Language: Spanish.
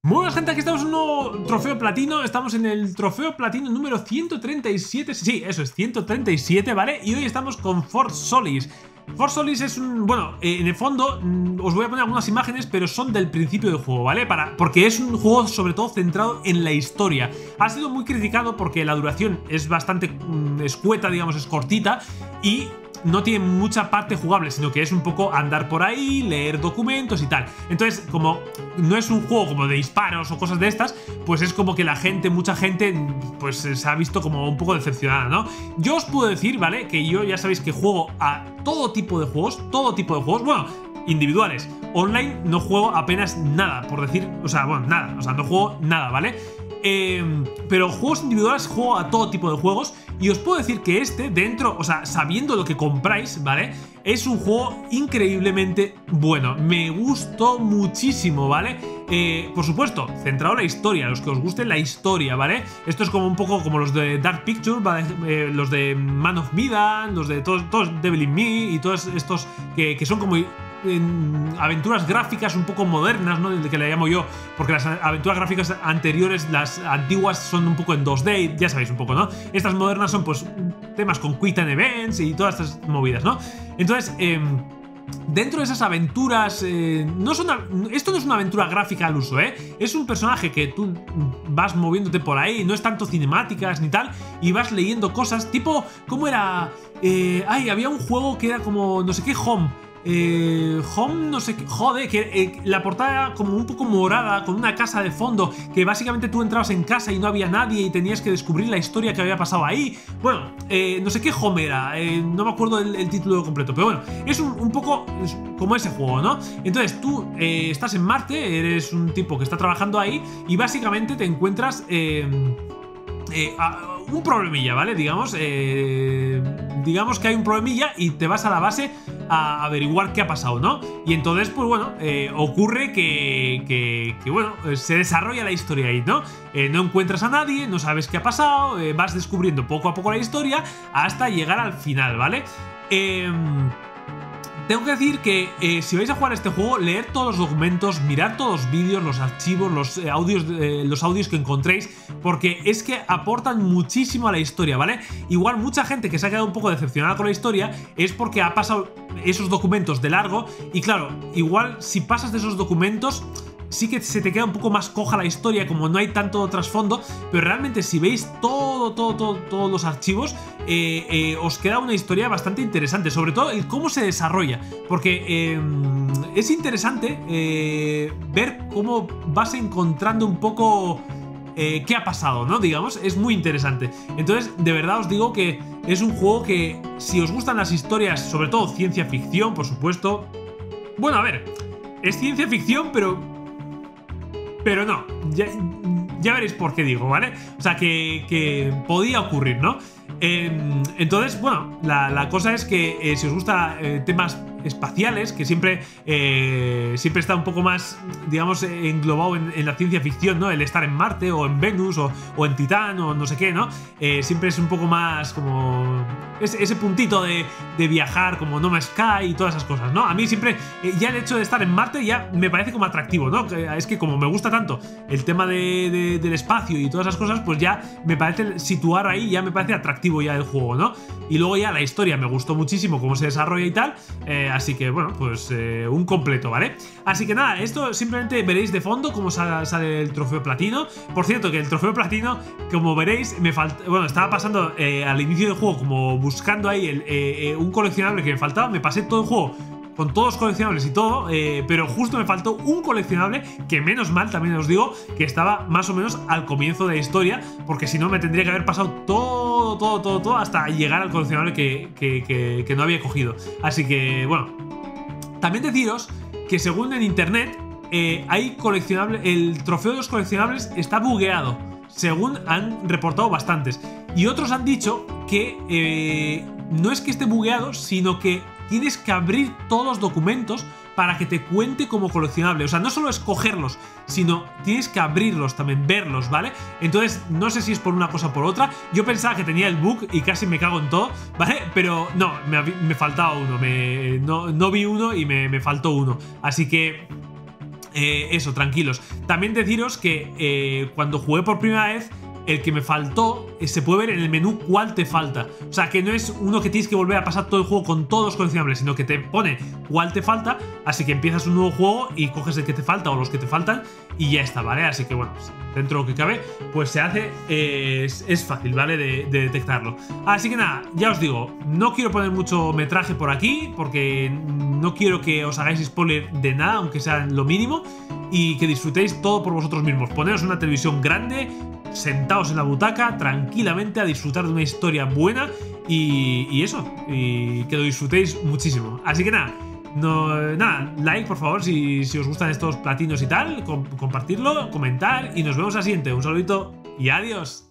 Muy buenas, gente, aquí estamos en un nuevo trofeo platino. Estamos en el trofeo platino número 137. Sí, eso es, 137, ¿vale? Y hoy estamos con For Solis. For Solis es un... Bueno, en el fondo os voy a poner algunas imágenes, pero son del principio del juego, ¿vale? Porque es un juego sobre todo centrado en la historia. Ha sido muy criticado porque la duración es bastante escueta, digamos, es cortita y no tiene mucha parte jugable, sino que es un poco andar por ahí, leer documentos y tal. Entonces, como no es un juego como de disparos o cosas de estas, pues es como que la gente, mucha gente, pues se ha visto como un poco decepcionada, ¿no? Yo os puedo decir, ¿vale? Que yo ya sabéis que juego a todo tipo de juegos, bueno, individuales. Online no juego apenas nada, por decir, o sea, bueno, nada, o sea, no juego nada, ¿vale? Pero juegos individuales juego a todo tipo de juegos. Y os puedo decir que dentro, o sea, sabiendo lo que compráis, ¿vale? Es un juego increíblemente bueno. Me gustó muchísimo, ¿vale? Por supuesto, centrado en la historia, los que os guste la historia, ¿vale? Esto es como un poco como los de Dark Pictures, ¿vale? Los de Man of Medan, los de todos Devil in Me y todos estos que son como aventuras gráficas un poco modernas, ¿no? Que le llamo yo, porque las aventuras gráficas anteriores, las antiguas, son un poco en 2D, ya sabéis un poco, ¿no? Estas modernas son pues temas con Quick Time Events y todas estas movidas, ¿no? Entonces, dentro de esas aventuras, esto no es una aventura gráfica al uso, ¿eh? Es un personaje que tú vas moviéndote por ahí, no es tanto cinemáticas ni tal, y vas leyendo cosas, tipo, ¿cómo era? Había un juego que era como, no sé qué, Home, no sé qué, joder, que la portada era como un poco morada, con una casa de fondo, que básicamente tú entrabas en casa y no había nadie y tenías que descubrir la historia que había pasado ahí. Bueno, no sé qué Home era, no me acuerdo el título completo, pero bueno, es un poco como ese juego, ¿no? Entonces tú estás en Marte, eres un tipo que está trabajando ahí y básicamente te encuentras un problemilla, ¿vale? Digamos que hay un problemilla y te vas a la base a averiguar qué ha pasado, ¿no? Y entonces, pues bueno, ocurre que bueno, se desarrolla la historia ahí, ¿no? No encuentras a nadie, no sabes qué ha pasado, vas descubriendo poco a poco la historia hasta llegar al final, ¿vale? Tengo que decir que si vais a jugar este juego, leer todos los documentos, mirar todos los vídeos, los archivos, los audios que encontréis, porque es que aportan muchísimo a la historia, ¿vale? Igual mucha gente que se ha quedado un poco decepcionada con la historia es porque ha pasado esos documentos de largo y claro, igual si pasas de esos documentos sí que se te queda un poco más coja la historia, como no hay tanto trasfondo, pero realmente si veis todos los archivos, os queda una historia bastante interesante, sobre todo el cómo se desarrolla, porque es interesante ver cómo vas encontrando un poco qué ha pasado, ¿no? Digamos, es muy interesante. Entonces, de verdad os digo que es un juego que, si os gustan las historias, sobre todo ciencia ficción, por supuesto. Bueno, a ver, es ciencia ficción, pero no, ya veréis por qué digo, ¿vale? O sea, que podía ocurrir, ¿no? Entonces, bueno, la cosa es que si os gusta temas espaciales, que siempre está un poco más, digamos, englobado en la ciencia ficción, ¿no? El estar en Marte o en Venus o en Titán o no sé qué, ¿no? Siempre es un poco más como ese puntito de viajar como No Man's Sky y todas esas cosas, ¿no? A mí siempre, ya el hecho de estar en Marte ya me parece como atractivo, ¿no? Es que como me gusta tanto el tema del espacio y todas esas cosas, pues ya me parece situar ahí, ya me parece atractivo ya el juego, ¿no? Y luego ya la historia me gustó muchísimo cómo se desarrolla y tal, así que bueno, pues un completo, ¿vale? Así que nada, esto simplemente veréis de fondo cómo sale el trofeo platino. Por cierto, que el trofeo platino, como veréis, bueno, estaba pasando al inicio del juego como buscando ahí un coleccionable que me faltaba. Me pasé todo el juego con todos los coleccionables y todo, pero justo me faltó un coleccionable que, menos mal, también os digo, que estaba más o menos al comienzo de la historia, porque si no me tendría que haber pasado todo hasta llegar al coleccionable que no había cogido. Así que, bueno, también deciros que según en internet hay coleccionables, el trofeo de los coleccionables está bugueado, según han reportado bastantes, y otros han dicho que no es que esté bugueado, sino que tienes que abrir todos los documentos para que te cuente como coleccionable. O sea, no solo es cogerlos, sino tienes que abrirlos también, verlos, ¿vale? Entonces, no sé si es por una cosa o por otra. Yo pensaba que tenía el bug y casi me cago en todo, ¿vale? Pero no, me faltaba uno. No vi uno y me faltó uno. Así que Eso, tranquilos. También deciros que cuando jugué por primera vez, el que me faltó, se puede ver en el menú cuál te falta. O sea, que no es uno que tienes que volver a pasar todo el juego con todos los coleccionables, sino que te pone cuál te falta, así que empiezas un nuevo juego y coges el que te falta o los que te faltan y ya está, ¿vale? Así que bueno, dentro de lo que cabe, pues se hace, es fácil, ¿vale? De detectarlo. Así que nada, ya os digo, no quiero poner mucho metraje por aquí, porque no quiero que os hagáis spoiler de nada, aunque sea lo mínimo, y que disfrutéis todo por vosotros mismos. Poneros una televisión grande, sentaos en la butaca tranquilamente a disfrutar de una historia buena y eso, y que lo disfrutéis muchísimo. Así que nada, like por favor si os gustan estos platinos y tal, compartirlo, comentar y nos vemos al siguiente. Un saludito y adiós.